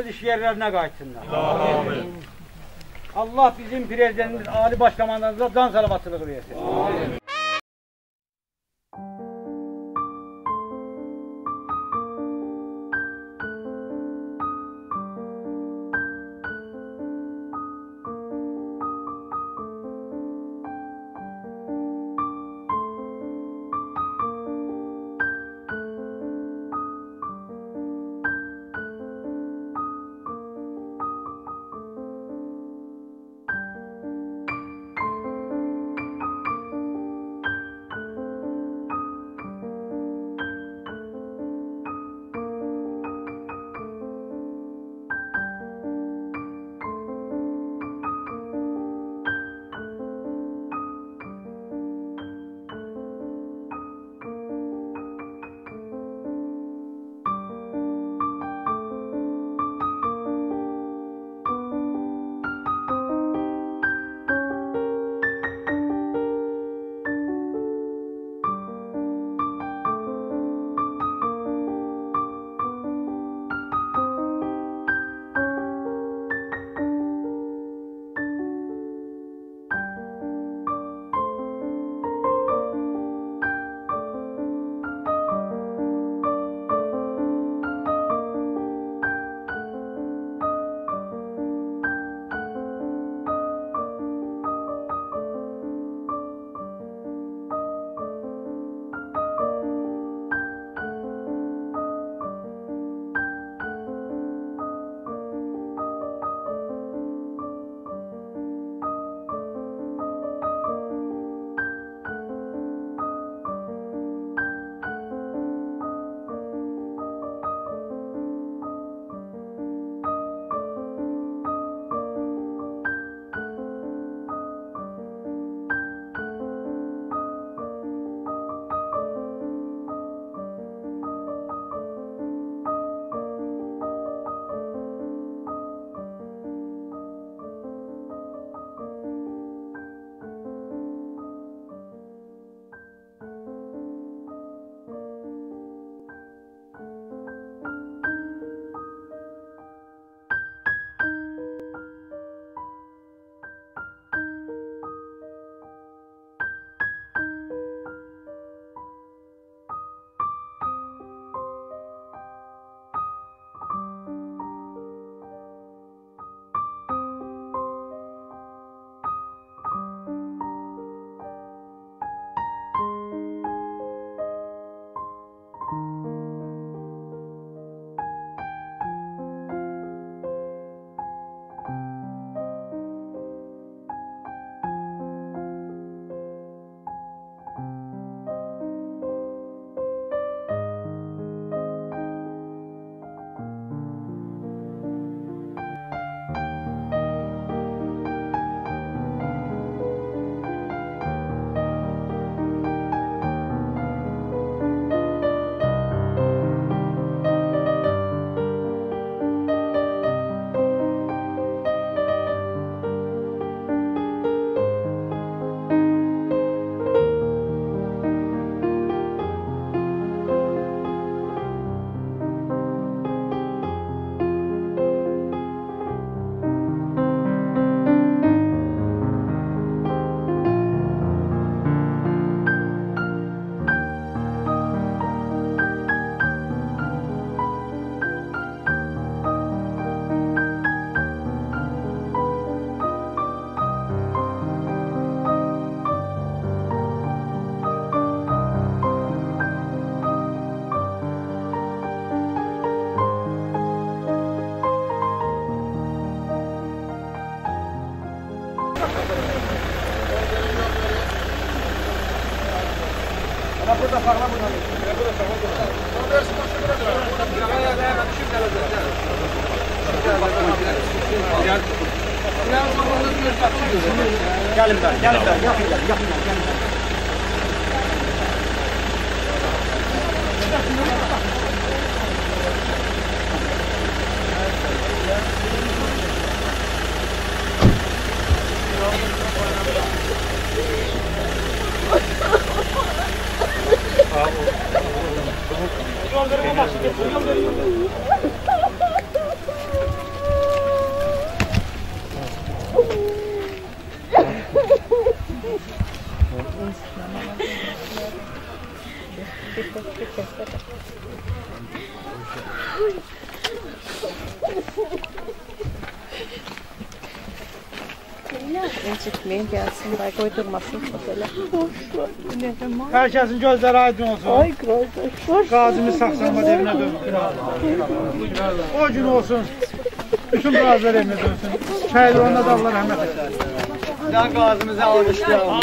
öz iş yerlerine qayıtsınlar. Amin. Allah bizim prezidentimiz, Ali Başkomandanımıza can salamatçılığı versin. Amin. Burada farklı bunlar. Burada farklı bunlar. Onu versin başka bir yere. Hemen düşüp gelecek. Gelin ben, gelin ben. Yapın gelin, yapın gelin. İncitmeyin, gelsin, koydurmasın otele. Herkesin gözleri aydın olsun. Ay kardeş. Gazimiz Saxlanma evine dönsün. O gün olsun. Bütün gaziler evine dönsün. Şehit olanlar da Allah rahmet eylesin. Can gazimizi almışlar.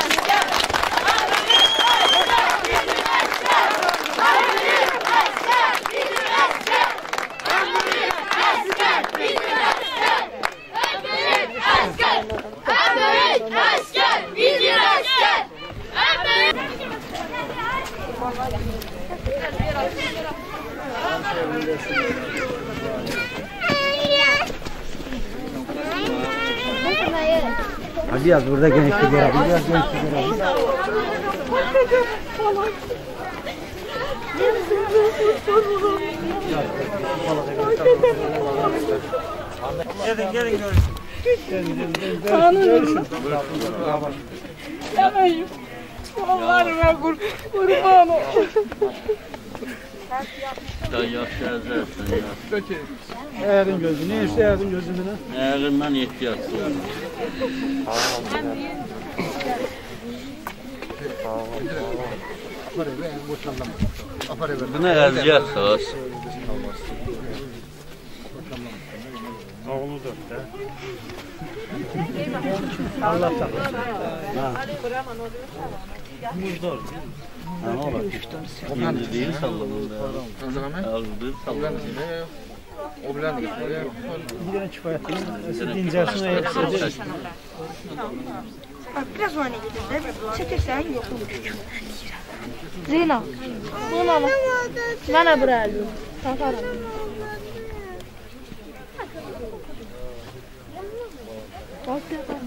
Hadi yaz burada gençlik yer. Hadi yaz gençlik yer. Gelin görüşün. Kanunum. Yanayım. Allah'ıma kurban ol. Da yaşayacaqsın ya. Eğerin gözünü. Ne işte eğerin gözünü? Əğrindən ehtiyatlı ol. Buna əziyyət sağız. Oğlu dört da. Allah sağlasın. Muzdor. Ne olur? Şimdi değil sallanında. Aldır sallanında. O bilen de Bir tane kifayetli. Dincersin ayaksı. Biraz oyuna gidelim. Çekirsen yok. Zeyna. Bunu al. Bana bırak. Takarım. Bak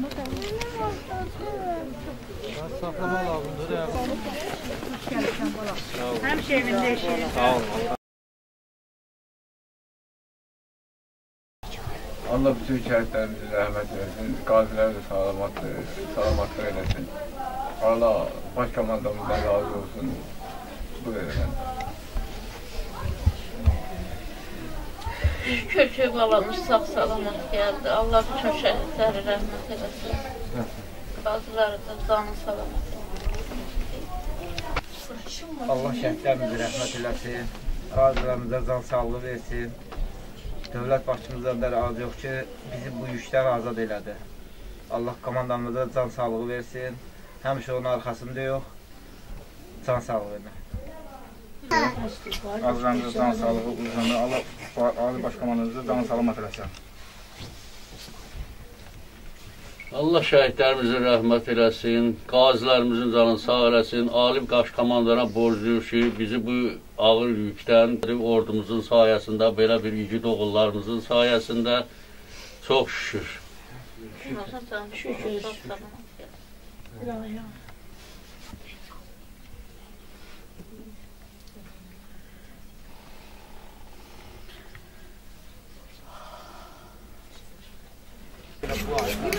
Saklama lazımdır ya. hem şeyinin de işi. Sağ ol. Allah bütün şehitlerimize rahmet versin. Gaziler de salamatlık eylesin. Allah başkomandanımızdan razı olsun. Bu efendim. Şükür ki balamız sağ salamat geldi. Allah bütün şehitleri rahmet eylesin. Bazıları da canı salamat eylesin. Allah şəhidlərimizi rəhmət eləsin. Qazilərimizə can sağlığı versin. Dövlət başçımızdan da razı yox ki, bizi bu yükdən azad elədi. Allah komandamıza can sağlığı versin. Həmişə onun arxasında yox, can sağlığı versin. Qazilərimizə can sağlığı uzanır. Allah Ali Başkomandanımıza can salamat eləsin. Allah şəhidlərimizə rəhmət eləsin, qazilərimizin canını sağ eləsin. Ali Baş komandana borcluyuz ki, bizi bu ağır yükdən ordumuzun sayəsində, belə bir igid oğullarımızın sayəsində çox şükür. Şükür.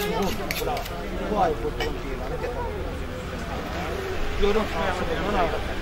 Bu ay kurtulun. Yorum